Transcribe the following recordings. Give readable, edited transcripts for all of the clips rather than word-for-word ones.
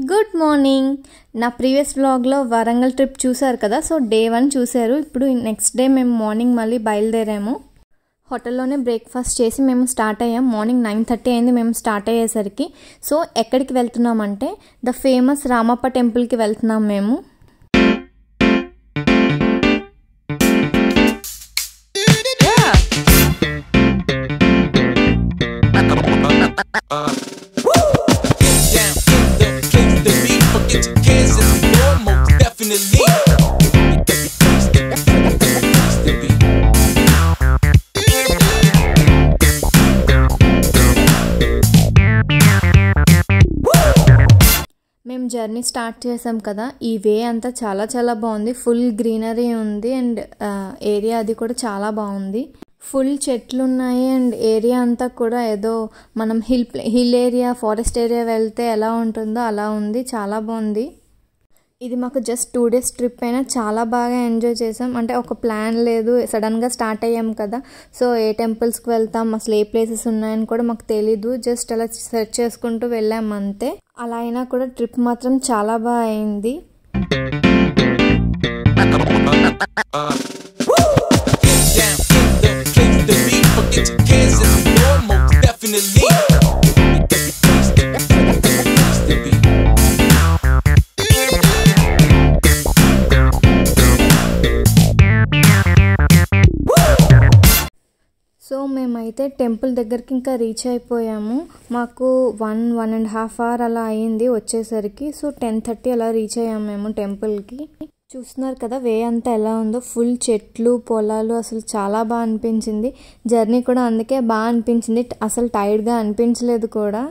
Good morning. నా previous వ్లాగ్లో Warangal trip చూసారు కదా. సో డే 1 చూసారు. ఇప్పుడు నెక్స్ట్ డే మేము మార్నింగ్ మళ్ళీ బయలుదేరాము. హోటల్లోనే బ్రేక్ఫాస్ట్ చేసి మేము స్టార్ట్ అయ్యాం. మార్నింగ్ 9:30 అయింది మేము స్టార్ట్ అయ్యేసరికి. సో ఎక్కడికి వెళ్తున్నామంటే ద ఫేమస్ రామప్ప టెంపుల్కి వెళ్తున్నాం మేము. మేము జర్నీ స్టార్ట్ చేసాం కదా. ఈ వే అంతా చాలా చాలా బాగుంది. ఫుల్ గ్రీనరీ ఉంది అండ్ ఏరియా అది కూడా చాలా బాగుంది. ఫుల్ చెట్లు ఉన్నాయి అండ్ ఏరియా అంతా కూడా ఏదో మనం హిల్ ఏరియా ఫారెస్ట్ ఏరియా వెళ్తే ఎలా ఉంటుందో అలా ఉంది. చాలా బాగుంది. ఇది మాకు జస్ట్ 2 days ట్రిప్ అయినా చాలా బాగా ఎంజాయ్ చేసాం. అంటే ఒక ప్లాన్ లేదు, సడన్గా స్టార్ట్ అయ్యాం కదా. సో ఏ టెంపుల్స్కి వెళ్తాం, అసలు ఏ ప్లేసెస్ ఉన్నాయని కూడా మాకు తెలీదు. జస్ట్ అలా సెర్చ్ చేసుకుంటూ వెళ్ళాం అంతే. అలా అయినా కూడా ట్రిప్ మాత్రం చాలా బాగా అయింది. సో మేమైతే టెంపుల్ దగ్గరికి ఇంకా రీచ్ అయిపోయాము. మాకు 1.5 hour అలా అయింది వచ్చేసరికి. సో 10:30 అలా రీచ్ అయ్యాము మేము టెంపుల్కి. చూస్తున్నారు కదా వే అంతా ఎలా ఉందో. ఫుల్ చెట్లు పొలాలు, అసలు చాలా బాగా అనిపించింది. జర్నీ కూడా అందుకే బాగా అనిపించింది. అసలు టైర్డ్గా అనిపించలేదు కూడా.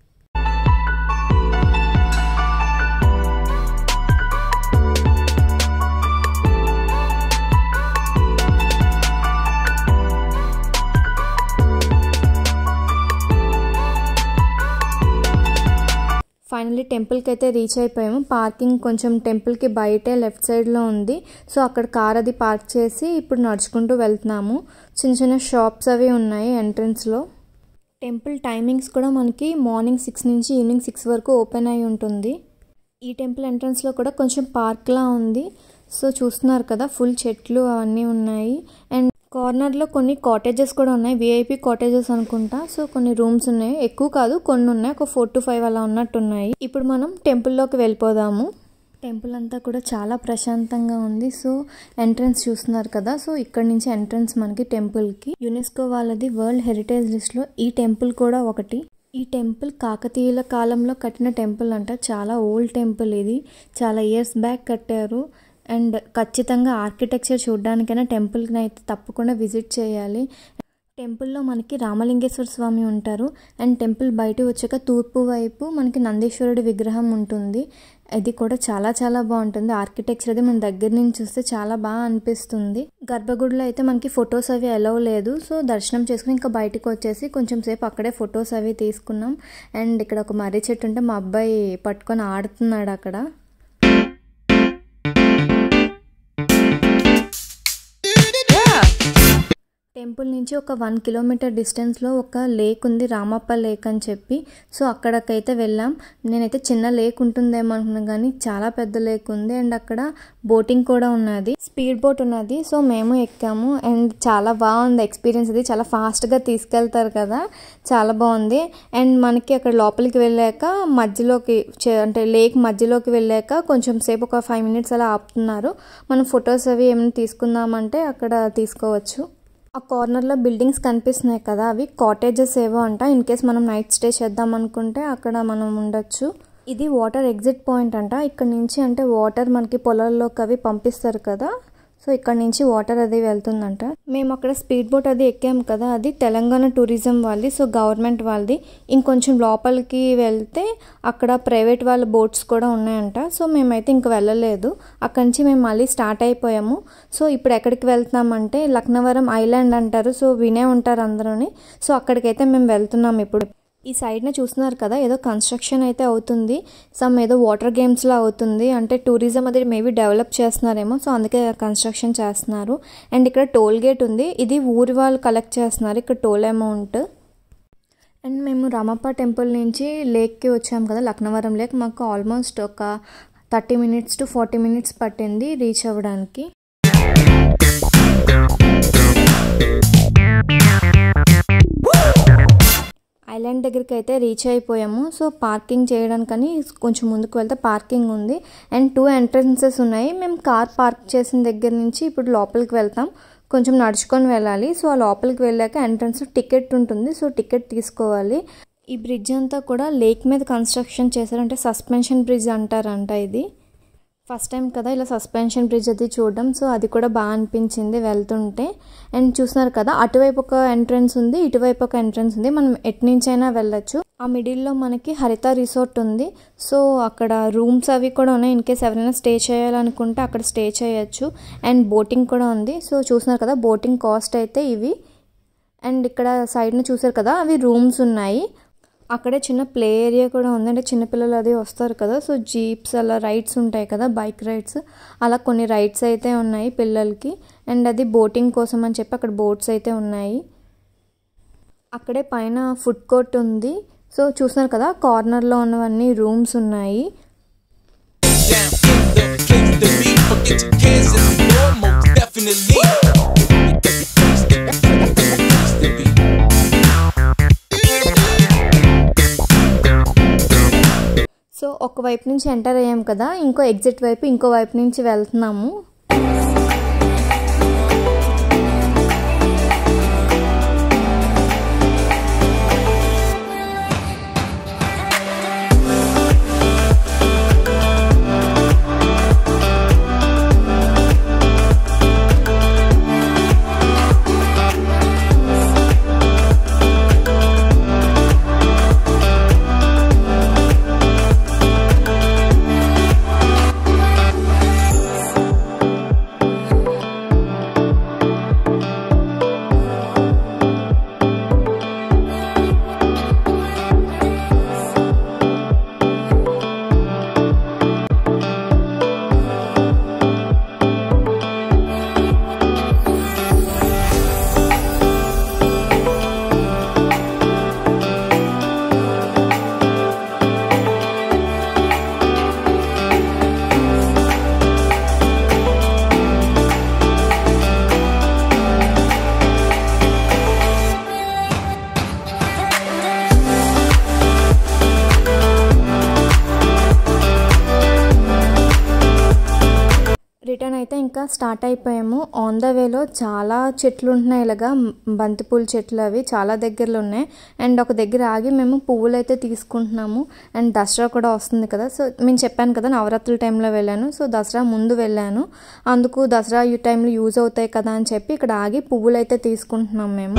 ఫైనల్లీ టెంపుల్కి అయితే రీచ్ అయిపోయాము. పార్కింగ్ కొంచెం టెంపుల్కి బయటే లెఫ్ట్ సైడ్లో ఉంది. సో అక్కడ కార్ అది పార్క్ చేసి ఇప్పుడు నడుచుకుంటూ వెళ్తున్నాము. చిన్న చిన్న షాప్స్ అవి ఉన్నాయి ఎంట్రన్స్లో. టెంపుల్ టైమింగ్స్ కూడా మనకి మార్నింగ్ 6 నుంచి ఈవినింగ్ 6 వరకు ఓపెన్ అయి ఉంటుంది. ఈ టెంపుల్ ఎంట్రన్స్లో కూడా కొంచెం పార్క్లా ఉంది. సో చూస్తున్నారు కదా ఫుల్ చెట్లు అవన్నీ ఉన్నాయి. అండ్ కార్నర్లో కొన్ని కాటేజెస్ కూడా ఉన్నాయి. విఐపి కాటేజెస్ అనుకుంటా. సో కొన్ని రూమ్స్ ఉన్నాయి, ఎక్కువ కాదు కొన్ని ఉన్నాయి, ఒక 4 to 5 అలా ఉన్నట్టున్నాయి. ఇప్పుడు మనం టెంపుల్లోకి వెళ్ళిపోదాము. టెంపుల్ అంతా కూడా చాలా ప్రశాంతంగా ఉంది. సో ఎంట్రన్స్ చూస్తున్నారు కదా. సో ఇక్కడ నుంచి ఎంట్రన్స్ మనకి టెంపుల్కి. యునెస్కో వాళ్ళది వరల్డ్ హెరిటేజ్ లిస్ట్లో ఈ టెంపుల్ కూడా ఒకటి. ఈ టెంపుల్ కాకతీయుల కాలంలో కట్టిన టెంపుల్ అంట. చాలా ఓల్డ్ టెంపుల్ ఇది. చాలా ఇయర్స్ బ్యాక్ కట్టారు. అండ్ ఖచ్చితంగా ఆర్కిటెక్చర్ చూడడానికైనా టెంపుల్ని అయితే తప్పకుండా విజిట్ చేయాలి. టెంపుల్లో మనకి రామలింగేశ్వర స్వామి ఉంటారు. అండ్ టెంపుల్ బయట వచ్చాక తూర్పు వైపు మనకి నందీశ్వరుడి విగ్రహం ఉంటుంది. అది కూడా చాలా చాలా బాగుంటుంది. ఆర్కిటెక్చర్ అది మన దగ్గర నుంచి చూస్తే చాలా బాగా అనిపిస్తుంది. గర్భగుడిలో అయితే మనకి ఫొటోస్ అవి అలౌ లేదు. సో దర్శనం చేసుకుని ఇంకా బయటకు వచ్చేసి కొంచెం సేపు అక్కడే ఫొటోస్ అవి తీసుకున్నాం. అండ్ ఇక్కడ ఒక మర్రి చెట్టు ఉంటే మా అబ్బాయి పట్టుకొని ఆడుతున్నాడు అక్కడ. టెంపుల్ నుంచి ఒక 1 kilometer డిస్టెన్స్లో ఒక లేక్ ఉంది, రామప్ప లేక్ అని చెప్పి. సో అక్కడికైతే వెళ్ళాం. నేనైతే చిన్న లేక్ ఉంటుందేమో అనుకున్నాను కానీ చాలా పెద్ద లేక్ ఉంది. అండ్ అక్కడ బోటింగ్ కూడా ఉన్నది, స్పీడ్ బోట్ ఉన్నది. సో మేము ఎక్కాము అండ్ చాలా బాగుంది ఎక్స్పీరియన్స్. అది చాలా ఫాస్ట్గా తీసుకెళ్తారు కదా, చాలా బాగుంది. అండ్ మనకి అక్కడ లోపలికి వెళ్ళాక మధ్యలోకి అంటే లేక్ మధ్యలోకి వెళ్ళాక కొంచెం సేపు ఒక 5 minutes అలా ఆపుతున్నారు. మనం ఫొటోస్ అవి ఏమైనా తీసుకుందామంటే అక్కడ తీసుకోవచ్చు. ఆ కార్నర్లో బిల్డింగ్స్ కనిపిస్తున్నాయి కదా, అవి కాటేజెస్ ఏవో అంట. ఇన్ కేస్ మనం నైట్ స్టే చేద్దాం అనుకుంటే అక్కడ మనం ఉండొచ్చు. ఇది వాటర్ ఎగ్జిట్ పాయింట్ అంట. ఇక్కడ నుంచి అంటే వాటర్ మనకి పొలాల్లోకి అవి పంపిస్తారు కదా. సో ఇక్కడ నుంచి వాటర్ అది వెళ్తుందంట. మేము అక్కడ స్పీడ్ బోట్ అది ఎక్కాము కదా, అది తెలంగాణ టూరిజం వాళ్ళది. సో గవర్నమెంట్ వాళ్ళది. ఇంకొంచెం లోపలికి వెళ్తే అక్కడ ప్రైవేట్ వాళ్ళ బోట్స్ కూడా ఉన్నాయంట. సో మేమైతే ఇంక వెళ్ళలేదు. అక్కడి నుంచి మేము మళ్ళీ స్టార్ట్ అయిపోయాము. సో ఇప్పుడు ఎక్కడికి వెళ్తున్నామంటే లక్నవరం ఐలాండ్ అంటారు. సో వినే ఉంటారు అందరూని. సో అక్కడికైతే మేము వెళ్తున్నాం ఇప్పుడు. ఈ సైడ్న చూస్తున్నారు కదా ఏదో కన్స్ట్రక్షన్ అయితే అవుతుంది. ఏదో వాటర్ గేమ్స్లా అవుతుంది. అంటే టూరిజం అది మేబీ డెవలప్ చేస్తున్నారేమో. సో అందుకే కన్స్ట్రక్షన్ చేస్తున్నారు. అండ్ ఇక్కడ టోల్ గేట్ ఉంది. ఇది ఊరి వాళ్ళు కలెక్ట్ చేస్తున్నారు ఇక్కడ టోల్ అమౌంట్. అండ్ మేము రామప్ప టెంపుల్ నుంచి లేక్కి వచ్చాము కదా, లక్నవరం లేక్. మాకు ఆల్మోస్ట్ ఒక 30 minutes to 40 minutes పట్టింది రీచ్ అవ్వడానికి. ఐలాండ్ దగ్గరికి అయితే రీచ్ అయిపోయాము. సో పార్కింగ్ చేయడానికని కొంచెం ముందుకు వెళ్తే పార్కింగ్ ఉంది. అండ్ 2 entrances ఉన్నాయి. మేము కార్ పార్క్ చేసిన దగ్గర నుంచి ఇప్పుడు లోపలికి వెళ్తాం. కొంచెం నడుచుకొని వెళ్ళాలి. సో ఆ లోపలికి వెళ్ళాక ఎంట్రన్స్ టికెట్ ఉంటుంది. సో టికెట్ తీసుకోవాలి. ఈ బ్రిడ్జ్ అంతా కూడా లేక్ మీద కన్స్ట్రక్షన్ చేశారంటే సస్పెన్షన్ బ్రిడ్జ్ అంటారంట. ఇది ఫస్ట్ టైం కదా ఇలా సస్పెన్షన్ బ్రిడ్జ్ అది చూడడం. సో అది కూడా బాగా అనిపించింది వెళ్తుంటే. అండ్ చూస్తున్నారు కదా, అటువైపు ఒక ఎంట్రన్స్ ఉంది, ఇటువైపు ఒక ఎంట్రన్స్ ఉంది. మనం ఎటు నుంచైనా వెళ్ళొచ్చు. ఆ మిడిల్లో మనకి హరిత రిసార్ట్ ఉంది. సో అక్కడ రూమ్స్ అవి కూడా ఉన్నాయి. ఇన్ కేస్ ఎవరైనా స్టే చేయాలనుకుంటే అక్కడ స్టే చేయొచ్చు. అండ్ బోటింగ్ కూడా ఉంది. సో చూస్తున్నారు కదా, బోటింగ్ కాస్ట్ అయితే ఇవి. అండ్ ఇక్కడ సైడ్ని చూసారు కదా, అవి రూమ్స్ ఉన్నాయి. అక్కడే చిన్న ప్లే ఏరియా కూడా ఉంది. అంటే చిన్నపిల్లలు అది వస్తారు కదా, సో జీప్స్ అలా రైడ్స్ ఉంటాయి కదా, బైక్ రైడ్స్, అలా కొన్ని రైడ్స్ అయితే ఉన్నాయి పిల్లలకి. అండ్ అది బోటింగ్ కోసం అని చెప్పి అక్కడ బోట్స్ అయితే ఉన్నాయి. అక్కడే పైన ఫుడ్ కోర్ట్ ఉంది. సో చూస్తున్నారు కదా, కార్నర్లో ఉన్నవన్నీ రూమ్స్ ఉన్నాయి. సో ఒక వైపు నుంచి ఎంటర్ అయ్యాం కదా, ఇంకో ఎగ్జిట్ వైపు ఇంకో వైపు నుంచి వెళ్తున్నాము. రిటర్న్ అయితే ఇంకా స్టార్ట్ అయిపోయాము. ఆన్ ద వేలో చాలా చెట్లు ఉంటున్నాయి, ఇలాగా బంతిపూల చెట్లు అవి చాలా దగ్గరలో ఉన్నాయి. అండ్ ఒక దగ్గర ఆగి మేము పువ్వులు అయితే తీసుకుంటున్నాము. అండ్ దసరా కూడా వస్తుంది కదా, సో నేను చెప్పాను కదా నవరాత్రుల టైంలో వెళ్ళాను. సో దసరా ముందు వెళ్ళాను, అందుకు దసరా ఈ టైంలో యూజ్ అవుతాయి కదా అని చెప్పి ఇక్కడ ఆగి పువ్వులు అయితే తీసుకుంటున్నాం మేము.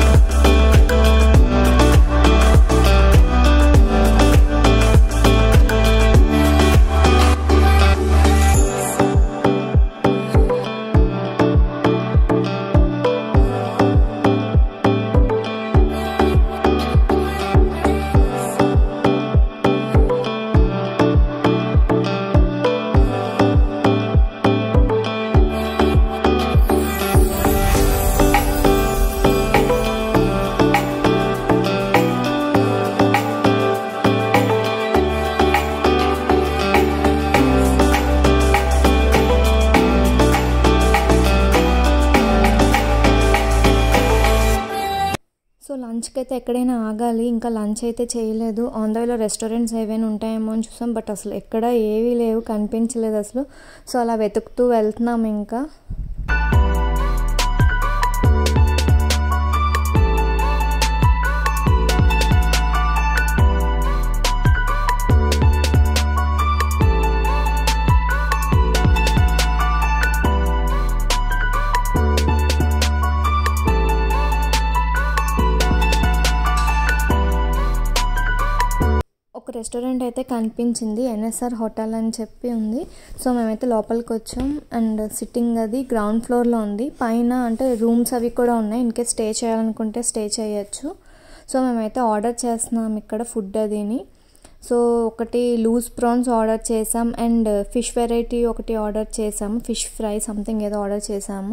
సో లంచ్కి అయితే ఎక్కడైనా ఆగాలి, ఇంకా లంచ్ అయితే చేయలేదు. ఆన్ ద వేలో రెస్టారెంట్స్ ఏవైనా ఉంటాయేమో అని చూసాం, బట్ అసలు ఎక్కడ ఏవీ లేవు, కనిపించలేదు అసలు. సో అలా వెతుకుతూ వెళ్తున్నాం ఇంకా. ఒక రెస్టారెంట్ అయితే కనిపించింది, ఎన్ఎస్ఆర్ హోటల్ అని చెప్పి ఉంది. సో మేమైతే లోపలికి వచ్చాం. అండ్ సిట్టింగ్ అది గ్రౌండ్ ఫ్లోర్లో ఉంది. పైన అంటే రూమ్స్ అవి కూడా ఉన్నాయి, ఇన్కేస్ స్టే చేయాలనుకుంటే స్టే చేయొచ్చు. సో మేమైతే ఆర్డర్ చేస్తున్నాం ఇక్కడ ఫుడ్ అదిని. సో ఒకటి లూజ్ ప్రాన్స్ ఆర్డర్ చేసాం. అండ్ ఫిష్ వెరైటీ ఒకటి ఆర్డర్ చేసాము, ఫిష్ ఫ్రై సంథింగ్ ఏదో ఆర్డర్ చేసాము.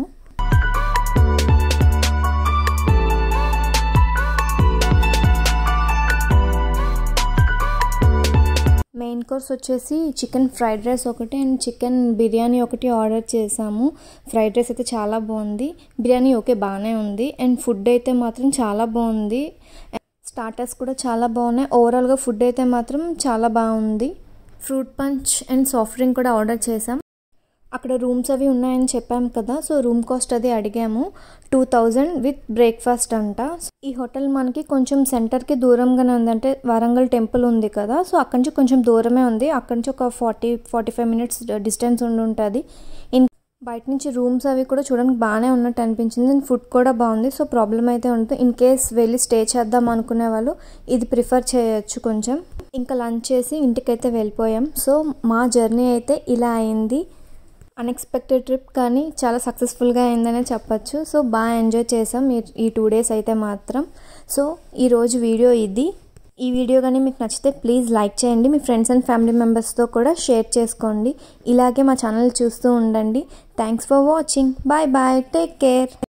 కోర్స్ వచ్చేసి చికెన్ ఫ్రైడ్ రైస్ ఒకటి అండ్ చికెన్ బిర్యానీ ఒకటి ఆర్డర్ చేసాము. ఫ్రైడ్ రైస్ అయితే చాలా బాగుంది, బిర్యానీ ఓకే బాగానే ఉంది అండ్ ఫుడ్ అయితే మాత్రం చాలా బాగుంది. స్టార్టర్స్ కూడా చాలా బాగున్నాయి. ఓవరాల్గా ఫుడ్ అయితే మాత్రం చాలా బాగుంది. Fruit punch and soft drink కూడా ఆర్డర్ చేసాం. అక్కడ రూమ్స్ అవి ఉన్నాయని చెప్పాం కదా, సో రూమ్ కాస్ట్ అది అడిగాము. 2000 విత్ బ్రేక్ఫాస్ట్ అంట. ఈ హోటల్ మనకి కొంచెం సెంటర్కి దూరంగానే ఉంది, అంటే వరంగల్ టెంపుల్ ఉంది కదా, సో అక్కడి నుంచి కొంచెం దూరమే ఉంది. అక్కడి నుంచి ఒక 40-45 మినిట్స్ డిస్టెన్స్ ఉంటుంది. బయట నుంచి రూమ్స్ అవి కూడా చూడడానికి బాగానే ఉన్నట్టు అనిపించింది. ఫుడ్ కూడా బాగుంది, సో ప్రాబ్లం అయితే ఉంటుంది. ఇన్ కేస్ వెళ్ళి స్టే చేద్దాం అనుకునే వాళ్ళు ఇది ప్రిఫర్ చేయొచ్చు కొంచెం. ఇంకా లంచ్ చేసి ఇంటికైతే వెళ్ళిపోయాం. సో మా జర్నీ అయితే ఇలా అయింది. అన్ఎక్స్పెక్టెడ్ ట్రిప్ కానీ చాలా సక్సెస్ఫుల్గా అయిందనే చెప్పచ్చు. సో బాగా ఎంజాయ్ చేసాం ఈ 2 డేస్ అయితే మాత్రం. సో ఈరోజు వీడియో ఇది. ఈ వీడియో కానీ మీకు నచ్చితే ప్లీజ్ లైక్ చేయండి. మీ ఫ్రెండ్స్ అండ్ ఫ్యామిలీ మెంబర్స్తో కూడా షేర్ చేసుకోండి. ఇలాగే మా ఛానల్ చూస్తూ ఉండండి. Thanks for watching. Bye bye, take care.